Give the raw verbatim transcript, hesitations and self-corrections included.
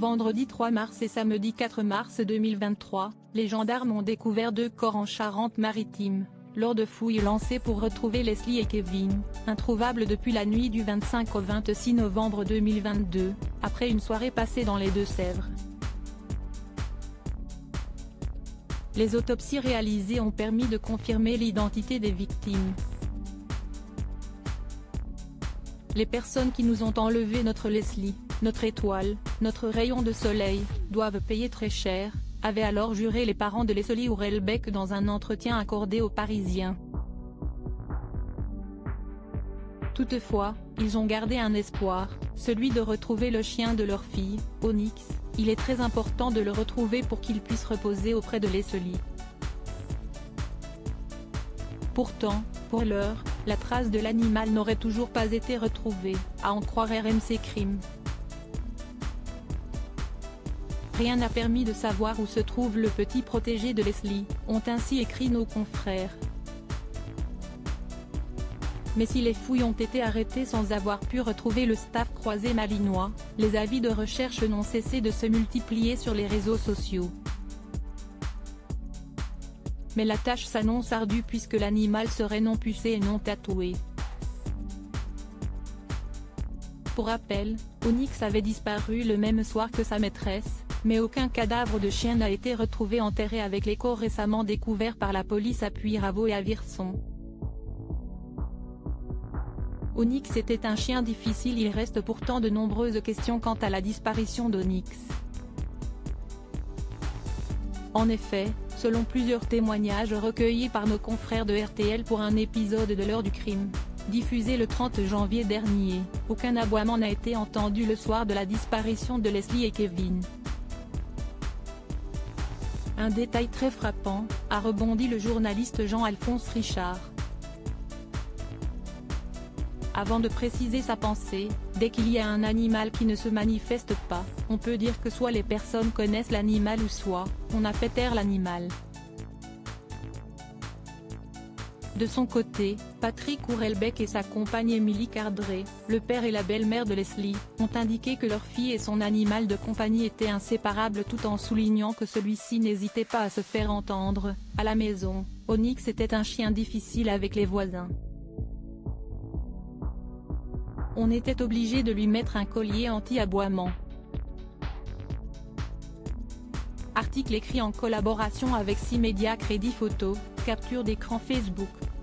Vendredi trois mars et samedi quatre mars deux mille vingt-trois, les gendarmes ont découvert deux corps en Charente-Maritime, lors de fouilles lancées pour retrouver Leslie et Kevin, introuvables depuis la nuit du vingt-cinq au vingt-six novembre deux mille vingt-deux, après une soirée passée dans les Deux-Sèvres. Les autopsies réalisées ont permis de confirmer l'identité des victimes. Les personnes qui nous ont enlevé notre Leslie, notre étoile, notre rayon de soleil, doivent payer très cher, avaient alors juré les parents de Leslie Hurlbecq dans un entretien accordé aux Parisiens. Toutefois, ils ont gardé un espoir, celui de retrouver le chien de leur fille, Onyx. Il est très important de le retrouver pour qu'il puisse reposer auprès de Leslie. Pourtant, pour l'heure, la trace de l'animal n'aurait toujours pas été retrouvée, à en croire R M C Crime. Rien n'a permis de savoir où se trouve le petit protégé de Leslie, ont ainsi écrit nos confrères. Mais si les fouilles ont été arrêtées sans avoir pu retrouver le staff croisé malinois, les avis de recherche n'ont cessé de se multiplier sur les réseaux sociaux. Mais la tâche s'annonce ardue puisque l'animal serait non pucé et non tatoué. Pour rappel, Onyx avait disparu le même soir que sa maîtresse, mais aucun cadavre de chien n'a été retrouvé enterré avec les corps récemment découverts par la police à Puyraveau et à Virson. Onyx était un chien difficile. Il reste pourtant de nombreuses questions quant à la disparition d'Onyx. En effet, selon plusieurs témoignages recueillis par nos confrères de R T L pour un épisode de l'heure du crime, diffusé le trente janvier dernier, aucun aboiement n'a été entendu le soir de la disparition de Leslie et Kevin. Un détail très frappant, a rebondi le journaliste Jean-Alphonse Richard. Avant de préciser sa pensée, dès qu'il y a un animal qui ne se manifeste pas, on peut dire que soit les personnes connaissent l'animal ou soit, on a fait taire l'animal. De son côté, Patrick Hurlbecq et sa compagne Émilie Cardré, le père et la belle-mère de Leslie, ont indiqué que leur fille et son animal de compagnie étaient inséparables tout en soulignant que celui-ci n'hésitait pas à se faire entendre. À la maison, Onyx était un chien difficile avec les voisins. On était obligé de lui mettre un collier anti-aboiement. Article écrit en collaboration avec six médias. Crédit photo, capture d'écran Facebook.